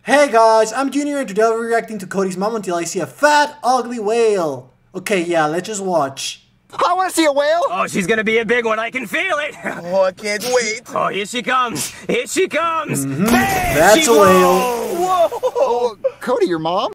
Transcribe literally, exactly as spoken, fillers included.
Hey guys, I'm Junior and today we're reacting to Cody's mom until I see a fat, ugly whale. Okay, yeah, let's just watch. I want to see a whale. Oh, she's gonna be a big one. I can feel it. Oh, I can't wait. Oh, here she comes. Here she comes. Mm-hmm. There That's she a whale. Whoa. Cody, your mom?